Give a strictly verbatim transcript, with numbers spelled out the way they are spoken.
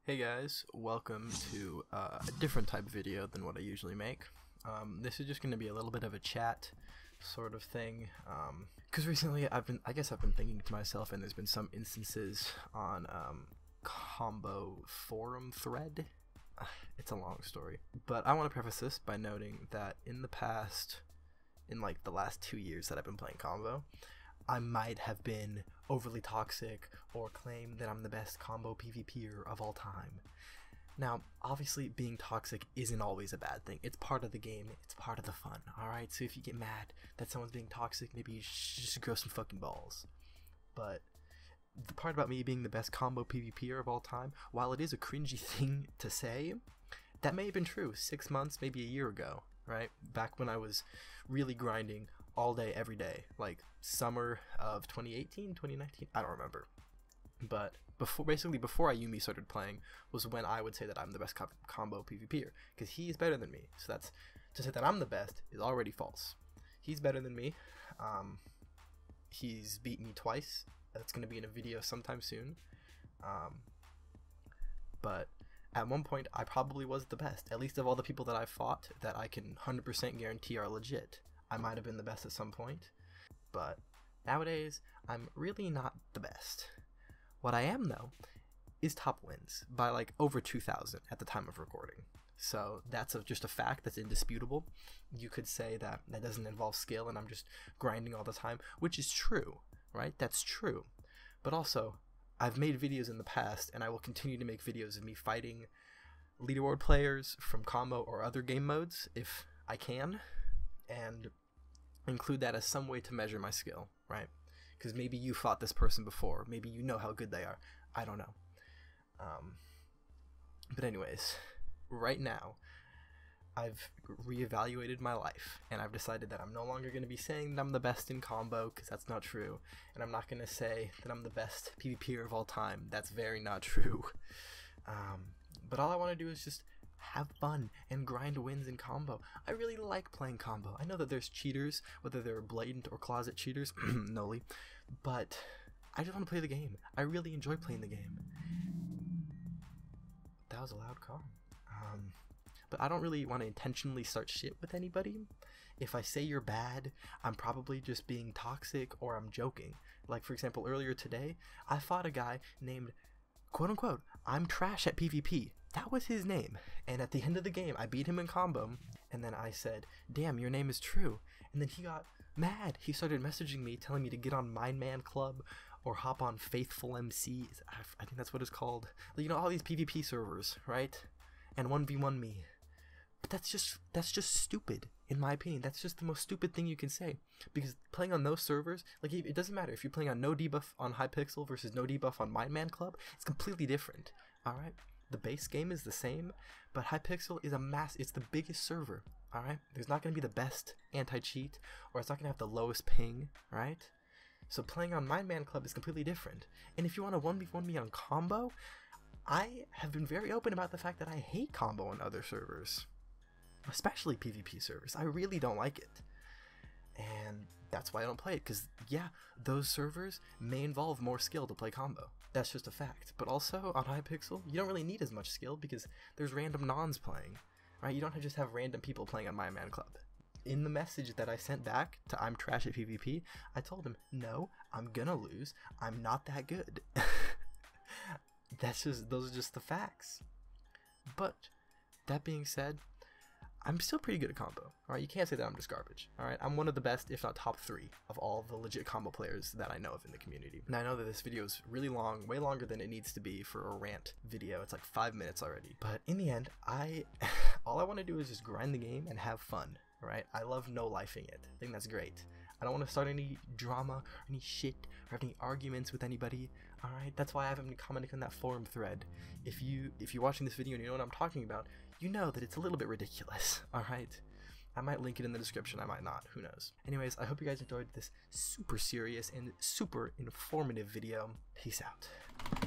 Hey guys, welcome to uh, a different type of video than what I usually make. Um, this is just going to be a little bit of a chat sort of thing, because um, recently I've been, I guess I've been thinking to myself, and there's been some instances on um, combo forum thread. It's a long story, but I want to preface this by noting that in the past, in like the last two years that I've been playing combo, I might have been overly toxic or claim that I'm the best combo PvPer of all time. Now, obviously being toxic isn't always a bad thing. It's part of the game, it's part of the fun, alright? So if you get mad that someone's being toxic, maybe you should just grow some fucking balls. But the part about me being the best combo PvPer of all time, while it is a cringy thing to say, that may have been true six months, maybe a year ago, right? Back when I was really grinding all day, every day, like summer of twenty eighteen, twenty nineteen, I don't remember. But before, basically before Ayumi started playing was when I would say that I'm the best co combo PvPer, because he's better than me. So that's, to say that I'm the best is already false. He's better than me. Um, he's beat me twice. That's going to be in a video sometime soon. Um, but at one point I probably was the best, at least of all the people that I've fought that I can one hundred percent guarantee are legit. I might have been the best at some point, but nowadays I'm really not the best. What I am though is top wins by like over two thousand at the time of recording. So that's a, just a fact that's indisputable. You could say that that doesn't involve skill and I'm just grinding all the time, which is true, right? That's true. But also, I've made videos in the past and I will continue to make videos of me fighting leaderboard players from combo or other game modes if I can, and include that as some way to measure my skill, right? Because maybe you fought this person before, maybe you know how good they are, I don't know. Um, but anyways, right now, I've reevaluated my life, and I've decided that I'm no longer going to be saying that I'm the best in combo, because that's not true, and I'm not going to say that I'm the best PvPer of all time, that's very not true. Um, but all I want to do is just have fun and grind wins in combo. I really like playing combo. I know that there's cheaters, whether they're blatant or closet cheaters, noli, but I just want to play the game. I really enjoy playing the game. That was a loud car. Um, but I don't really want to intentionally start shit with anybody. If I say you're bad, I'm probably just being toxic or I'm joking. Like for example, earlier today, I fought a guy named quote unquote, I'm trash at PvP. That was his name, and at the end of the game I beat him in combo, and then I said, damn, your name is true, and then he got mad. He started messaging me telling me to get on Mind Man Club or hop on Faithful M C, I think that's what it's called, you know, all these PvP servers, right? And one v one me. But that's just that's just stupid, in my opinion. That's just the most stupid thing you can say, because playing on those servers, like, it doesn't matter if you're playing on no debuff on Hypixel versus no debuff on Mind Man Club, it's completely different. Alright? The base game is the same, but Hypixel is a mass, it's the biggest server, alright? There's not going to be the best anti-cheat, or it's not going to have the lowest ping, right? So playing on Mind Man Club is completely different. And if you want to one v one me on combo, I have been very open about the fact that I hate combo on other servers, especially PvP servers. I really don't like it. And that's why I don't play it, because yeah, those servers may involve more skill to play combo. That's just a fact. But also, on Hypixel, you don't really need as much skill because there's random nons playing, right? You don't just have random people playing on My Man Club. In the message that I sent back to I'm trash at PvP, I told him, no, I'm gonna lose. I'm not that good. That's just, those are just the facts. But, that being said, I'm still pretty good at combo, alright? You can't say that I'm just garbage, alright? I'm one of the best, if not top three, of all the legit combo players that I know of in the community. And I know that this video is really long, way longer than it needs to be for a rant video. It's like five minutes already. But in the end, I, all I want to do is just grind the game and have fun, alright? I love no-lifing it. I think that's great. I don't want to start any drama, or any shit, or have any arguments with anybody, alright? That's why I haven't been commenting on that forum thread. If, you, if you're watching this video and you know what I'm talking about, you know that it's a little bit ridiculous, alright? I might link it in the description, I might not, who knows. Anyways, I hope you guys enjoyed this super serious and super informative video. Peace out.